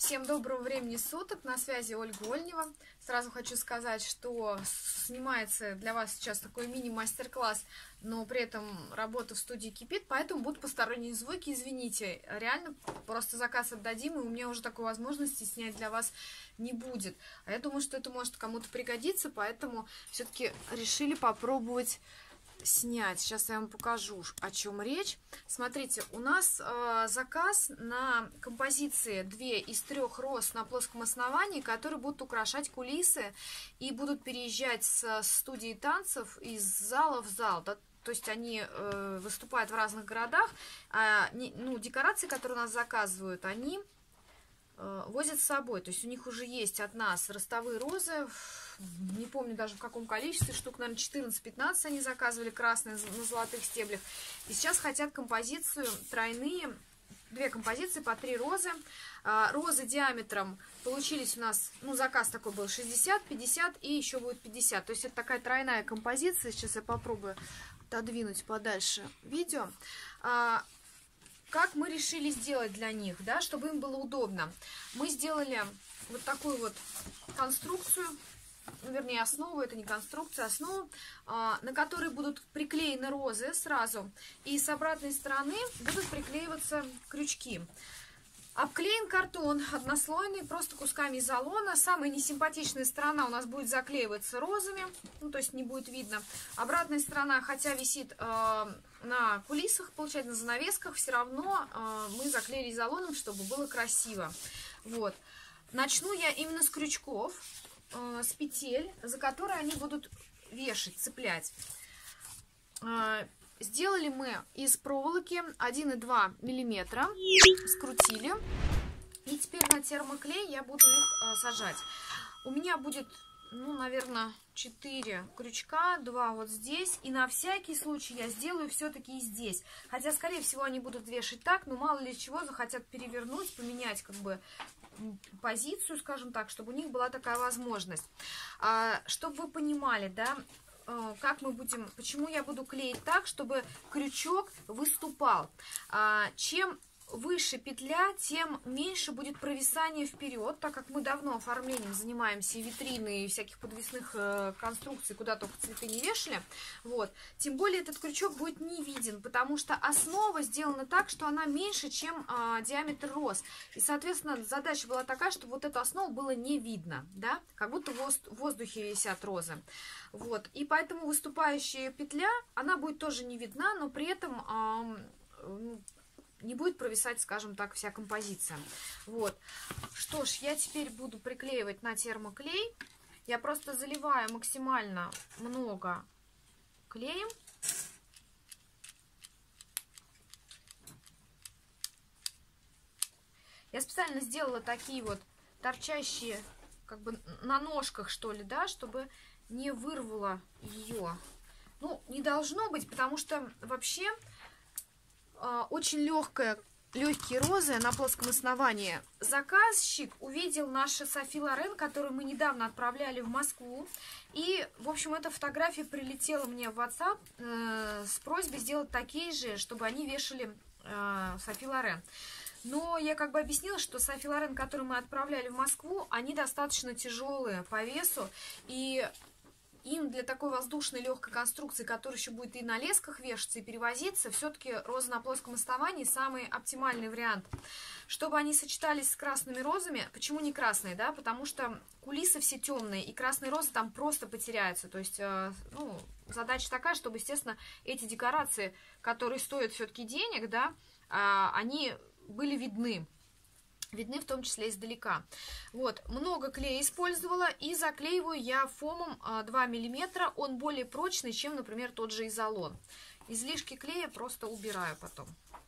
Всем доброго времени суток, на связи Ольга Ольнева. Сразу хочу сказать, что снимается для вас сейчас такой мини-мастер-класс, но при этом работа в студии кипит, поэтому будут посторонние звуки, извините. Реально, просто заказ отдадим, и у меня уже такой возможности снять для вас не будет. А я думаю, что это может кому-то пригодиться, поэтому все-таки решили попробовать снять. Сейчас я вам покажу, о чем речь. Смотрите, у нас заказ на композиции 2 из 3 роз на плоском основании, которые будут украшать кулисы и будут переезжать с студии танцев из зала в зал. Да? То есть они выступают в разных городах. Декорации, которые у нас заказывают, они возят с собой. То есть у них уже есть от нас ростовые розы. Не помню даже в каком количестве, штук, наверное, 14-15 они заказывали, красные на золотых стеблях. И сейчас хотят композицию тройные, 2 композиции по 3 розы. Розы диаметром получились у нас, заказ такой был 60, 50 и еще будет 50. То есть это такая тройная композиция. Сейчас я попробую отодвинуть подальше видео. Как мы решили сделать для них, да, чтобы им было удобно. Мы сделали вот такую вот конструкцию, вернее основу, это не конструкция, основу, на которой будут приклеены розы сразу, и с обратной стороны будут приклеиваться крючки. Обклеен картон однослойный, просто кусками изолона. Самая несимпатичная сторона у нас будет заклеиваться розами, то есть не будет видно. Обратная сторона, хотя висит на кулисах, получается на занавесках, все равно мы заклеили изолоном, чтобы было красиво. Вот. Начну я именно с крючков, с петель, за которые они будут вешать, цеплять. Сделали мы из проволоки 1,2 миллиметра, скрутили. И теперь на термоклей я буду их сажать. У меня будет, наверное, 4 крючка, 2 вот здесь. И на всякий случай я сделаю все-таки и здесь. Хотя, скорее всего, они будут вешать так, но мало ли чего захотят перевернуть, поменять позицию, скажем так, чтобы у них была такая возможность. Чтобы вы понимали, да, как мы будем, почему я буду клеить так, чтобы крючок выступал. Чем выше петля, тем меньше будет провисание вперед, так как мы давно оформлением занимаемся, и витрины, и всяких подвесных конструкций, куда только цветы не вешали. Вот. Тем более этот крючок будет не виден, потому что основа сделана так, что она меньше, чем диаметр роз. И, соответственно, задача была такая, чтобы вот эту основу было не видно, да, как будто в воздухе висят розы. Вот. И поэтому выступающая петля, она будет тоже не видна, но при этом не будет провисать, скажем так, вся композиция. Вот. Что ж, я теперь буду приклеивать на термоклей. Я просто заливаю максимально много клеем. Я специально сделала такие вот торчащие, на ножках, что ли, да, чтобы не вырвало ее. Не должно быть, потому что вообще очень легкие розы на плоском основании. Заказчик увидел наши Софи Лорен, которую мы недавно отправляли в Москву. И, в общем, эта фотография прилетела мне в WhatsApp с просьбой сделать такие же, чтобы они вешали Софи Лорен. Но я объяснила, что Софи Лорен, которые мы отправляли в Москву, они достаточно тяжелые по весу. И им для такой воздушной легкой конструкции, которая еще будет и на лесках вешаться, и перевозиться, все-таки розы на плоском основании самый оптимальный вариант. Чтобы они сочетались с красными розами. Почему не красные, да? Потому что кулисы все темные, и красные розы там просто потеряются. То есть, задача такая, чтобы, естественно, эти декорации, которые стоят все-таки денег, да, они были видны. Видны в том числе издалека. Вот, много клея использовала, и заклеиваю я фомом 2 мм. Он более прочный, чем, например, тот же изолон. Излишки клея просто убираю потом.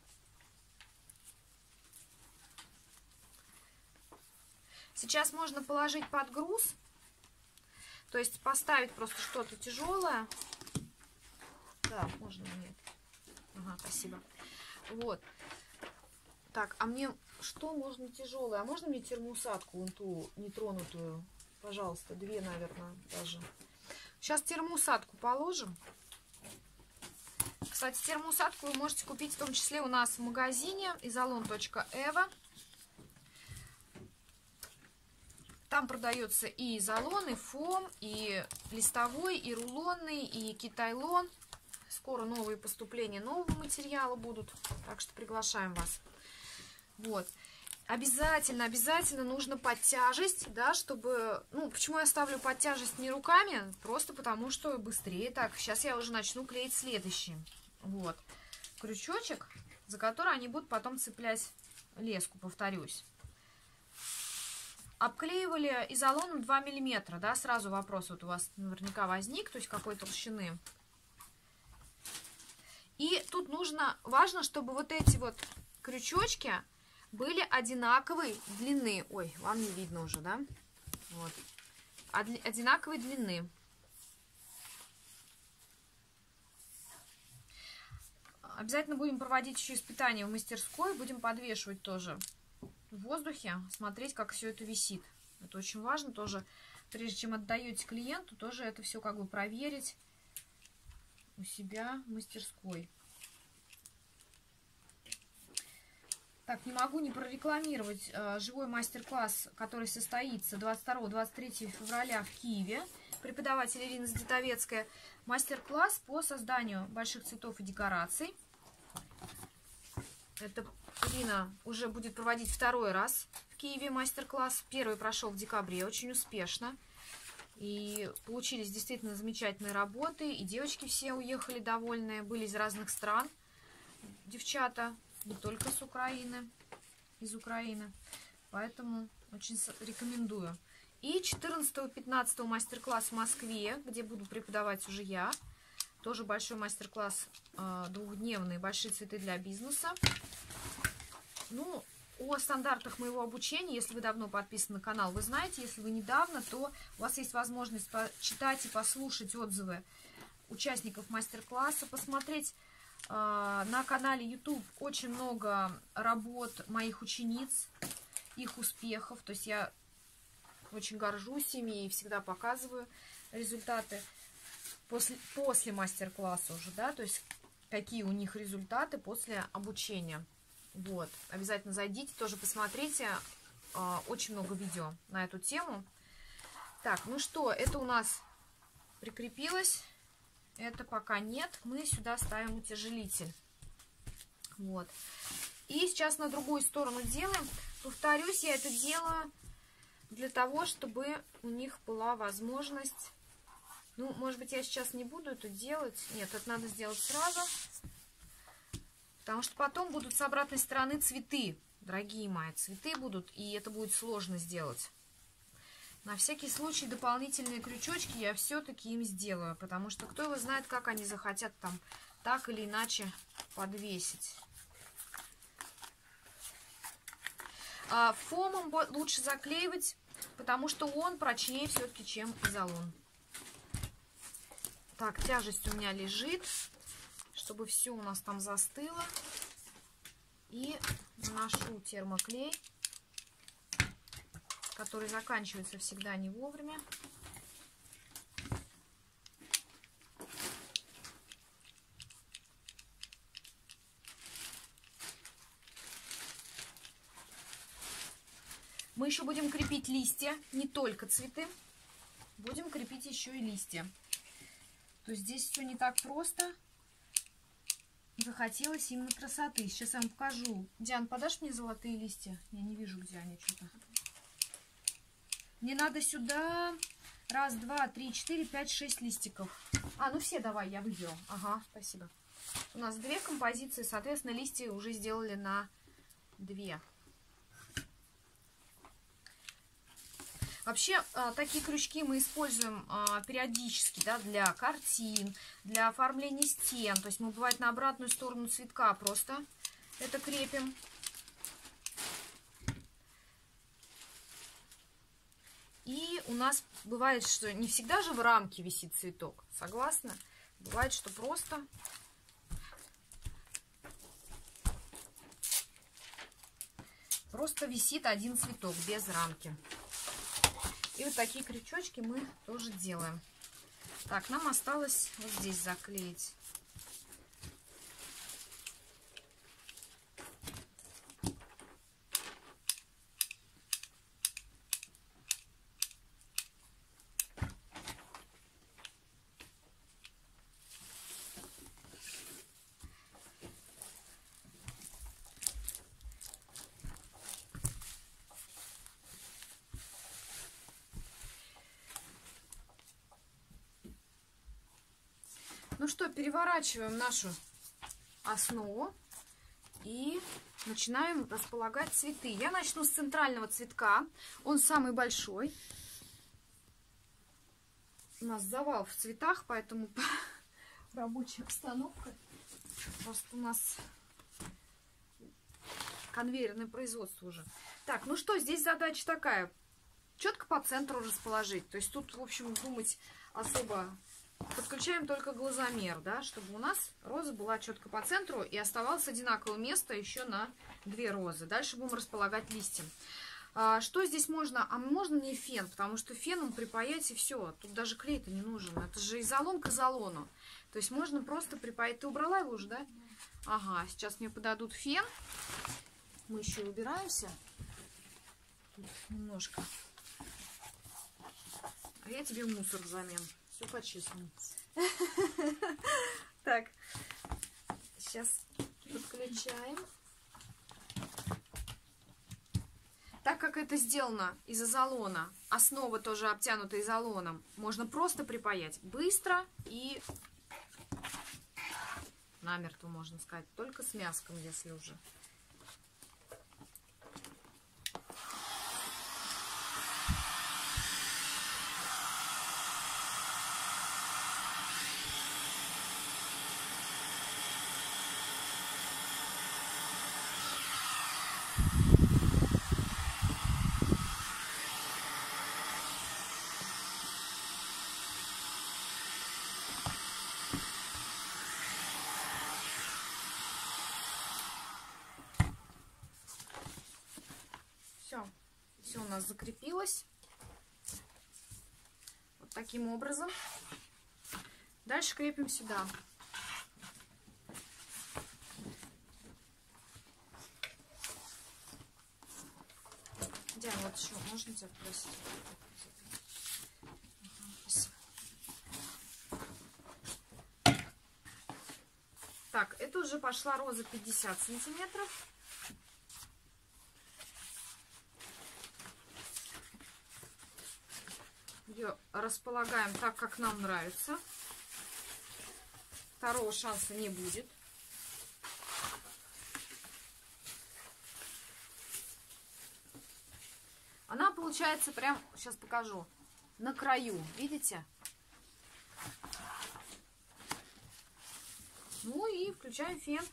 Сейчас можно положить под груз, то есть поставить просто что-то тяжелое. Да, можно мне. Ага, спасибо. Вот. Так, а мне что можно тяжелое? А можно мне термоусадку, вон ту нетронутую? Пожалуйста, 2, наверное, даже. Сейчас термоусадку положим. Кстати, термоусадку вы можете купить в том числе у нас в магазине изолон.эва. Там продается и изолон, и фом, и листовой, и рулонный, и китайлон. Скоро новые поступления нового материала будут, так что приглашаем вас. Вот. Обязательно нужно под тяжесть, да, чтобы... Ну, почему я ставлю под тяжесть не руками? Просто потому, что быстрее. Так, сейчас я уже начну клеить следующий. Вот. Крючочек, за который они будут потом цеплять леску, повторюсь. Обклеивали изолоном 2 мм, да, сразу вопрос вот у вас наверняка возник, то есть какой толщины. И тут важно, чтобы вот эти вот крючочки были одинаковой длины. Ой, вам не видно уже, да? Вот. Одинаковой длины. Обязательно будем проводить еще испытания в мастерской. Будем подвешивать тоже в воздухе, смотреть, как все это висит. Это очень важно тоже, прежде чем отдаете клиенту, тоже это все как бы проверить у себя в мастерской. Так, не могу не прорекламировать живой мастер-класс, который состоится 22-23 февраля в Киеве. Преподаватель Ирина Здитовецкая. Мастер-класс по созданию больших цветов и декораций. Это Ирина уже будет проводить второй раз в Киеве мастер-класс. Первый прошел в декабре очень успешно. И получились действительно замечательные работы. И девочки все уехали довольные. Были из разных стран. Девчата. Не только с Украины, из Украины. Поэтому очень рекомендую. И 14-15 мастер-класс в Москве, где буду преподавать уже я. Тоже большой мастер-класс двухдневный «Большие цветы для бизнеса». Ну, о стандартах моего обучения, если вы давно подписаны на канал, вы знаете. Если вы недавно, то у вас есть возможность почитать и послушать отзывы участников мастер-класса, посмотреть на канале YouTube очень много работ моих учениц, их успехов. То есть я очень горжусь ими и всегда показываю результаты после мастер-класса уже, да, то есть какие у них результаты после обучения. Вот, обязательно зайдите, тоже посмотрите, очень много видео на эту тему. Так, ну что, это у нас прикрепилось. Это пока нет. Мы сюда ставим утяжелитель. Вот. И сейчас на другую сторону делаем. Повторюсь, я это делаю для того, чтобы у них была возможность... Ну, может быть, я сейчас не буду это делать. Нет, это надо сделать сразу. Потому что потом будут с обратной стороны цветы. Дорогие мои, цветы будут. И это будет сложно сделать. На всякий случай дополнительные крючочки я все-таки им сделаю, потому что кто его знает, как они захотят там так или иначе подвесить. Фомом лучше заклеивать, потому что он прочнее все-таки, чем изолон. Так, тяжесть у меня лежит, чтобы все у нас там застыло. И наношу термоклей, который заканчивается всегда не вовремя. Мы еще будем крепить листья, не только цветы. Будем крепить еще и листья. То есть здесь все не так просто. Захотелось именно красоты. Сейчас я вам покажу. Диан, подашь мне золотые листья? Я не вижу, где они что-то. Мне надо сюда 1, 2, 3, 4, 5, 6 листиков. Ну все давай, я выберу. Ага, спасибо. У нас 2 композиции, соответственно, листья уже сделали на 2. Вообще, такие крючки мы используем периодически, да, для картин, для оформления стен. То есть мы, бывает, на обратную сторону цветка просто это крепим. И у нас бывает, что не всегда же в рамке висит цветок. Согласна? Бывает, что просто висит один цветок без рамки. И вот такие крючочки мы тоже делаем. Так, нам осталось вот здесь заклеить. Ну что, переворачиваем нашу основу и начинаем располагать цветы. Я начну с центрального цветка. Он самый большой. У нас завал в цветах, поэтому рабочая обстановка. Просто у нас конвейерное производство уже. Так, ну что, здесь задача такая. Четко по центру расположить. То есть тут, в общем, думать особо... Подключаем только глазомер, да, чтобы у нас роза была четко по центру и оставалось одинаковое место еще на 2 розы. Дальше будем располагать листья. Что здесь можно? А можно не фен, потому что феном припаять и все. Тут даже клей-то не нужен. Это же изолон к изолону. То есть можно просто припаять. Ты убрала его уже, да? Ага, сейчас мне подадут фен. Мы еще и убираемся. Тут немножко. А я тебе мусор взамен. Все по-честному. Так, сейчас подключаем. Так как это сделано из изолона, основа тоже обтянута изолоном, можно просто припаять быстро и намертво, можно сказать, только с мяском, если уже. Все у нас закрепилось. Вот таким образом. Дальше крепим сюда. Диана, вот еще можно тебя попросить? Так, это уже пошла роза 50 сантиметров. Ее располагаем так, как нам нравится. Второго шанса не будет. Она получается прям, сейчас покажу, на краю, видите? Ну и включаем фен.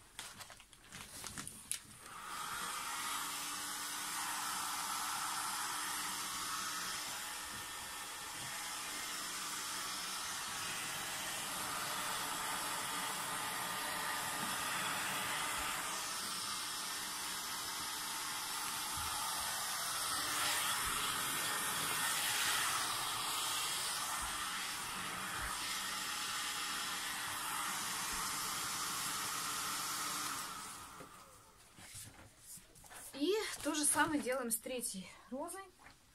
И то же самое делаем с третьей розой.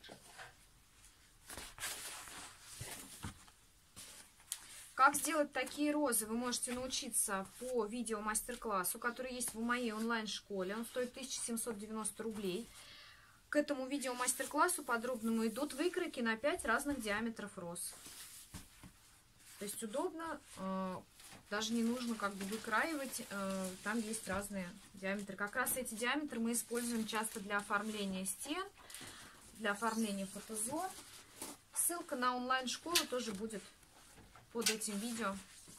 Как сделать такие розы, вы можете научиться по видео мастер-классу, который есть в моей онлайн-школе. Он стоит 1790 рублей. К этому видео мастер-классу подробному идут выкройки на 5 разных диаметров роз. То есть удобно, даже не нужно как бы выкраивать, там есть разные диаметры. Как раз эти диаметры мы используем часто для оформления стен, для оформления фотозон. Ссылка на онлайн-школу тоже будет под этим видео.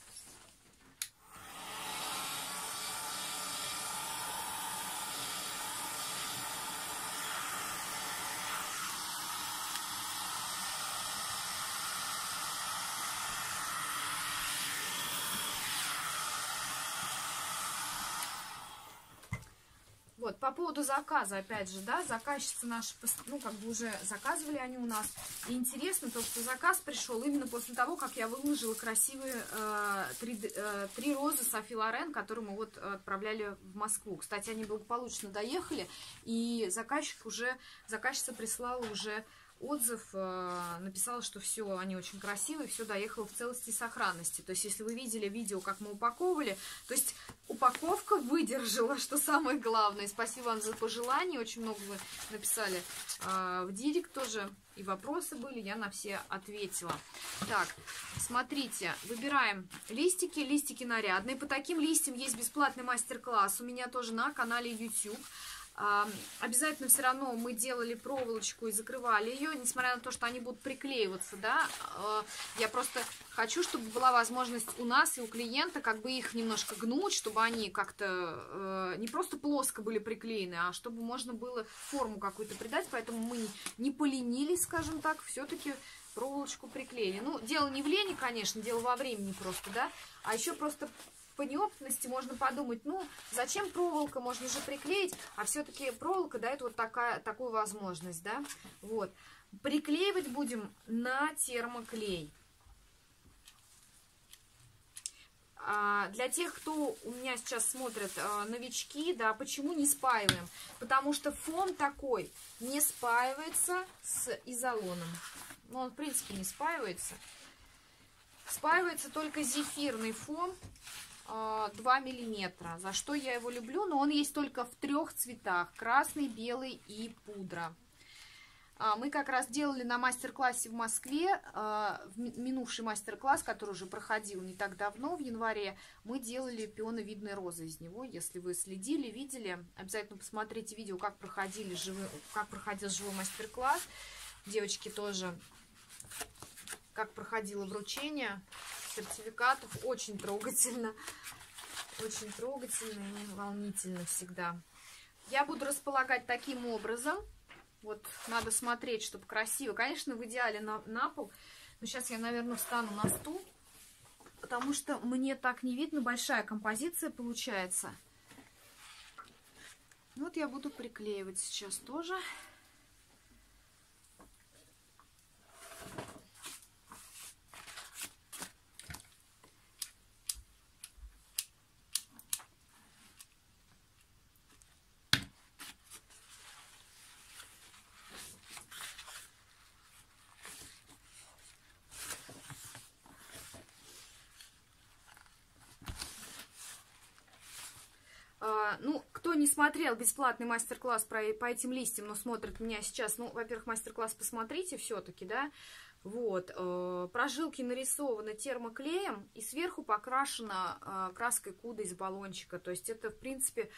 Вот, по поводу заказа, опять же, да, заказчицы наши, ну, как бы уже заказывали они у нас. И интересно то, что заказ пришел именно после того, как я выложила красивые 3 розы Софи Лорен, которые мы вот отправляли в Москву. Кстати, они благополучно доехали, и заказчица прислала уже отзыв, написала, что все, они очень красивые, все доехало в целости и сохранности. То есть, если вы видели видео, как мы упаковывали, то есть упаковка выдержала, что самое главное. Спасибо вам за пожелания, очень много вы написали в директ тоже, и вопросы были, я на все ответила. Так, смотрите, выбираем листики, листики нарядные. По таким листьям есть бесплатный мастер-класс у меня тоже на канале YouTube. Обязательно все равно мы делали проволочку и закрывали ее, несмотря на то, что они будут приклеиваться, да, я просто хочу, чтобы была возможность у нас и у клиента как бы их немножко гнуть, чтобы они как-то не просто плоско были приклеены, а чтобы можно было форму какую-то придать, поэтому мы не поленились, скажем так, все-таки проволочку приклеили. Ну, дело не в лени, конечно, дело во времени просто, да, а еще просто по неопытности можно подумать, ну, зачем проволока, можно же приклеить, а все-таки проволока дает вот такую возможность, да, вот. Приклеивать будем на термоклей. Для тех, кто у меня сейчас смотрят, новички, да, почему не спаиваем? Потому что фон такой не спаивается с изолоном. Ну, он, в принципе, не спаивается. Спаивается только зефирный фон 2 миллиметра. За что я его люблю? Но он есть только в 3 цветах. Красный, белый и пудра. Мы как раз делали на мастер-классе в Москве, минувший мастер-класс, который уже проходил не так давно, в январе, мы делали пионовидные розы из него. Если вы следили, видели, обязательно посмотрите видео, как проходил живой мастер-класс. Девочки тоже, как проходило вручение сертификатов. Очень трогательно и волнительно всегда. Я буду располагать таким образом. Вот надо смотреть, чтобы красиво. Конечно, в идеале на пол. Но сейчас я, наверное, встану на стул, потому что мне так не видно. Большая композиция получается. Вот я буду приклеивать сейчас тоже. Ну, кто не смотрел бесплатный мастер-класс по этим листьям, но смотрит меня сейчас, ну, во-первых, мастер-класс посмотрите все-таки, да, вот, прожилки нарисованы термоклеем и сверху покрашена краской Куда из баллончика, то есть это, в принципе,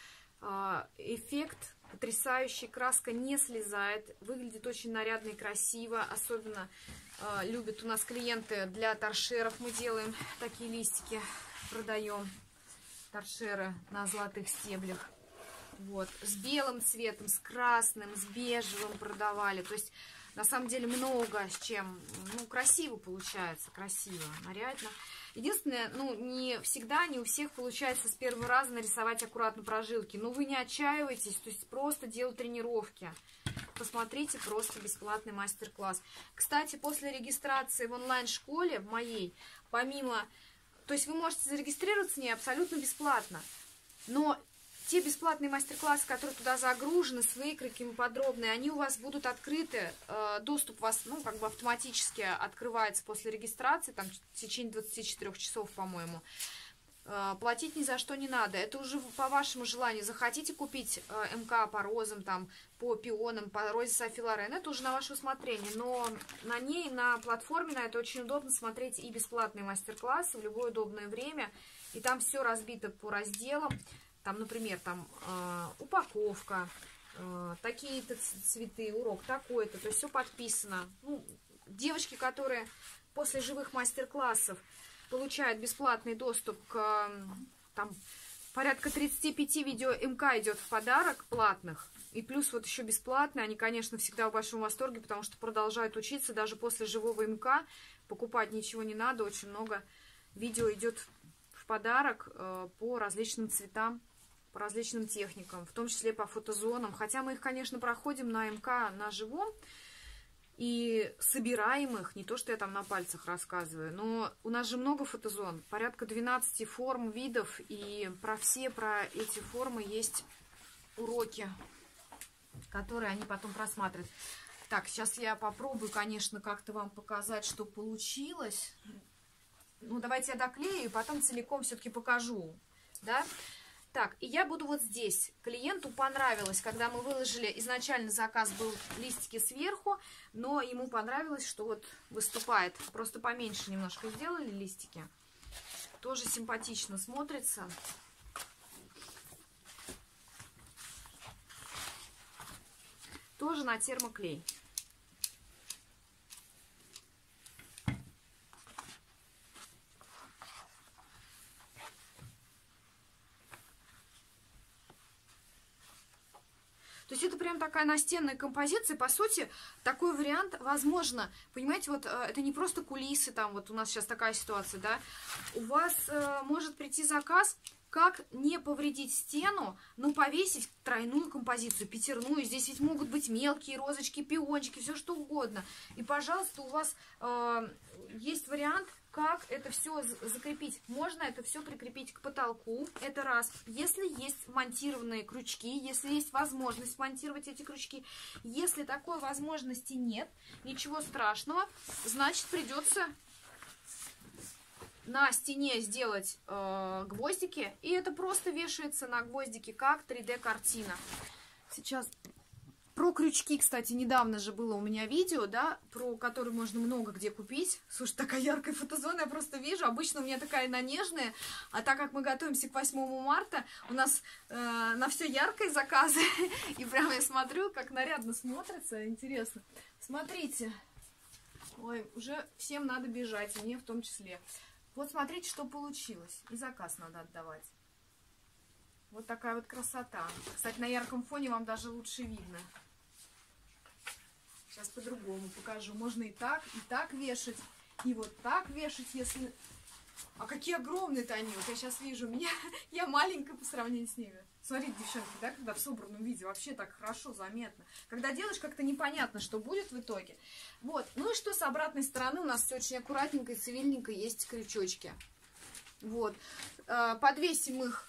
эффект потрясающий, краска не слезает, выглядит очень нарядно и красиво, особенно любят у нас клиенты для торшеров, мы делаем такие листики, продаем. Торшеры на золотых стеблях. Вот. С белым цветом, с красным, с бежевым продавали. То есть, на самом деле, много с чем. Ну, красиво получается. Красиво, нарядно. Единственное, ну, не всегда, не у всех получается с первого раза нарисовать аккуратно прожилки. Но вы не отчаивайтесь. То есть, просто дело тренировки. Посмотрите, просто бесплатный мастер-класс. Кстати, после регистрации в онлайн-школе, в моей, помимо... То есть вы можете зарегистрироваться в ней абсолютно бесплатно. Но те бесплатные мастер-классы, которые туда загружены, с выкройками подробные, они у вас будут открыты. Доступ у вас, ну, как бы автоматически открывается после регистрации, там, в течение 24 часов, по-моему. Платить ни за что не надо. Это уже по вашему желанию. Захотите купить МК по розам, там, по пионам, по розе Софи Лорен, это уже на ваше усмотрение. Но на ней, на платформе, на это очень удобно смотреть и бесплатные мастер-классы в любое удобное время. И там все разбито по разделам. Там, например, там упаковка, такие-то цветы, урок такой-то. То есть все подписано. Ну, девочки, которые после живых мастер-классов получают бесплатный доступ к, там, порядка 35 видео МК идет в подарок платных. И плюс вот еще бесплатные. Они, конечно, всегда в большом восторге, потому что продолжают учиться даже после живого МК. Покупать ничего не надо. Очень много видео идет в подарок по различным цветам, по различным техникам, в том числе по фотозонам. Хотя мы их, конечно, проходим на МК на живом. И собираем их, не то, что я там на пальцах рассказываю, но у нас же много фотозон, порядка 12 форм, видов, и про эти формы есть уроки, которые они потом просматривают. Так, сейчас я попробую, конечно, как-то вам показать, что получилось. Ну, давайте я доклею, и потом целиком все-таки покажу, да. Так, и я буду вот здесь. Клиенту понравилось, когда мы выложили, изначально заказ был листики сверху, но ему понравилось, что вот выступает. Просто поменьше немножко сделали листики. Тоже симпатично смотрится. Тоже на термоклей. То есть это прям такая настенная композиция. По сути, такой вариант возможно. Понимаете, вот это не просто кулисы, там вот у нас сейчас такая ситуация, да. У вас может прийти заказ, как не повредить стену, но повесить тройную композицию, пятерную. Здесь ведь могут быть мелкие розочки, пиончики, все что угодно. И, пожалуйста, у вас есть вариант, как это все закрепить. Можно это все прикрепить к потолку. Это раз. Если есть монтированные крючки, если есть возможность монтировать эти крючки. Если такой возможности нет, ничего страшного, значит придется на стене сделать гвоздики. И это просто вешается на гвоздики, как 3D-картина. Сейчас... Про крючки, кстати, недавно же было у меня видео, да, про которые можно много где купить. Слушай, такая яркая фотозона, я просто вижу. Обычно у меня такая на нежная, а так как мы готовимся к 8 марта, у нас на все яркие заказы. И прямо я смотрю, как нарядно смотрится, интересно. Смотрите. Ой, уже всем надо бежать, и мне в том числе. Вот смотрите, что получилось. И заказ надо отдавать. Вот такая вот красота. Кстати, на ярком фоне вам даже лучше видно. Сейчас по-другому покажу. Можно и так вешать. И вот так вешать, если... А какие огромные-то они. Вот я сейчас вижу, я маленькая по сравнению с ними. Смотрите, девчонки, да, когда в собранном виде вообще так хорошо заметно. Когда делаешь, как-то непонятно, что будет в итоге. Вот. Ну и что с обратной стороны? У нас все очень аккуратненько и цивильненько есть крючочки. Вот. Подвесим их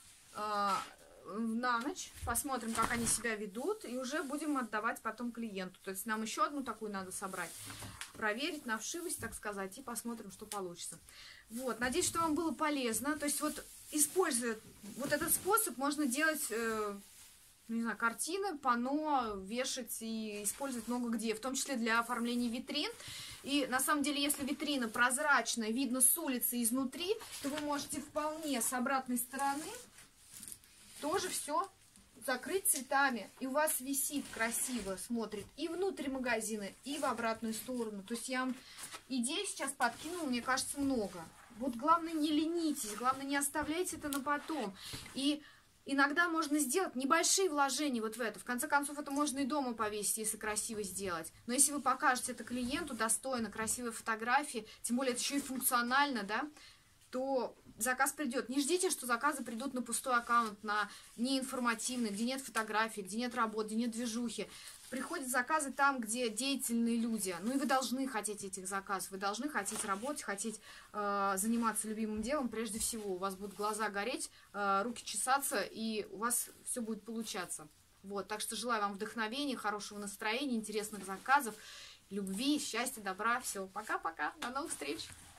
на ночь, посмотрим, как они себя ведут, и уже будем отдавать потом клиенту. То есть нам еще одну такую надо собрать, проверить на вшивость, так сказать, и посмотрим, что получится. Вот, надеюсь, что вам было полезно. То есть вот, используя вот этот способ, можно делать, не знаю, картины, панно, вешать и использовать много где, в том числе для оформления витрин. И на самом деле, если витрина прозрачная, видно с улицы изнутри, то вы можете вполне с обратной стороны тоже все закрыть цветами. И у вас висит красиво, смотрит и внутрь магазина, и в обратную сторону. То есть я вам идей сейчас подкинула, мне кажется, много. Вот главное, не ленитесь, главное, не оставляйте это на потом. И иногда можно сделать небольшие вложения вот в это. В конце концов, это можно и дома повесить, если красиво сделать. Но если вы покажете это клиенту достойно, красивые фотографии, тем более это еще и функционально, да, то заказ придет. Не ждите, что заказы придут на пустой аккаунт, на неинформативный, где нет фотографий, где нет работы, где нет движухи. Приходят заказы там, где деятельные люди. Ну и вы должны хотеть этих заказов, вы должны хотеть работать, хотеть заниматься любимым делом. Прежде всего, у вас будут глаза гореть, руки чесаться, и у вас все будет получаться. Вот, так что желаю вам вдохновения, хорошего настроения, интересных заказов, любви, счастья, добра. Все, пока-пока, до новых встреч!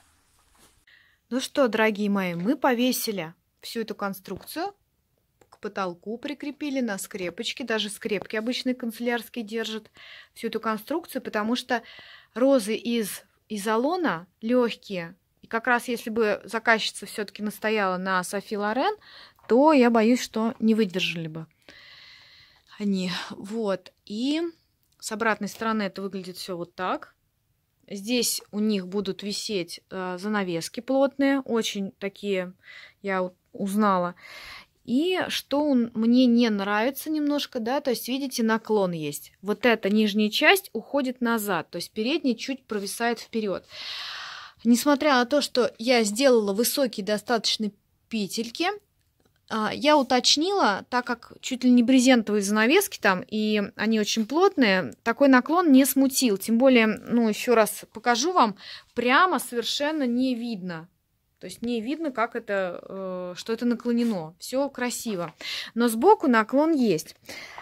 Ну что, дорогие мои, мы повесили всю эту конструкцию, к потолку прикрепили на скрепочки, даже скрепки обычные канцелярские держат всю эту конструкцию, потому что розы из изолона легкие, и как раз если бы заказчица все-таки настояла на Софи Лорен, то я боюсь, что не выдержали бы они. Вот, и с обратной стороны это выглядит все вот так. Здесь у них будут висеть занавески плотные, очень такие, я узнала. И что мне не нравится немножко, да, то есть, видите, наклон есть. Вот эта нижняя часть уходит назад, то есть передняя чуть провисает вперед. Несмотря на то, что я сделала высокие достаточно петельки, я уточнила, так как чуть ли не брезентовые занавески там, и они очень плотные, такой наклон не смутил. Тем более, ну, еще раз покажу вам, прямо совершенно не видно. То есть не видно, как это, что это наклонено. Все красиво. Но сбоку наклон есть.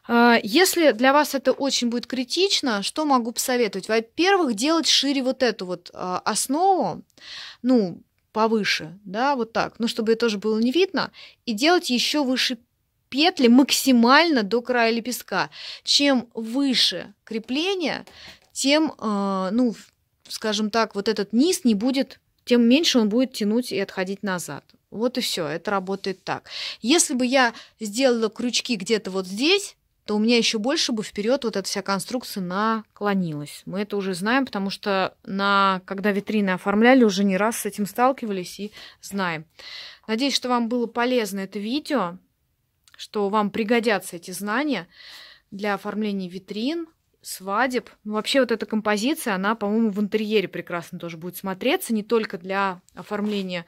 Если для вас это очень будет критично, что могу посоветовать? Во-первых, делать шире вот эту вот основу, ну, повыше, да, вот так, ну, чтобы это тоже было не видно, и делать еще выше петли максимально до края лепестка. Чем выше крепление, тем, ну, скажем так, вот этот низ не будет, тем меньше он будет тянуть и отходить назад. Вот и все, это работает так. Если бы я сделала крючки где-то вот здесь, то у меня еще больше бы вперед вот эта вся конструкция наклонилась. Мы это уже знаем, потому что когда витрины оформляли, уже не раз с этим сталкивались и знаем. Надеюсь, что вам было полезно это видео, что вам пригодятся эти знания для оформления витрин, свадеб. Ну, вообще вот эта композиция, она, по-моему, в интерьере прекрасно тоже будет смотреться, не только для оформления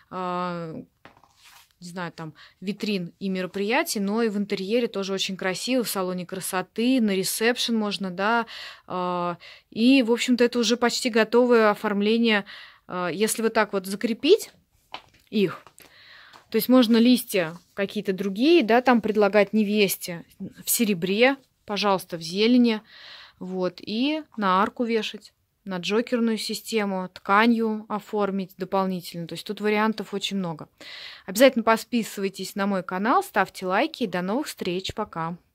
не знаю, там, витрин и мероприятий, но и в интерьере тоже очень красиво, в салоне красоты, на ресепшн можно, да, и, в общем-то, это уже почти готовое оформление. Если вот так вот закрепить их, то есть можно листья какие-то другие, да, там предлагать невесте в серебре, пожалуйста, в зелени, вот, и на арку вешать, на джокерную систему, тканью оформить дополнительно. То есть тут вариантов очень много. Обязательно подписывайтесь на мой канал, ставьте лайки и до новых встреч. Пока!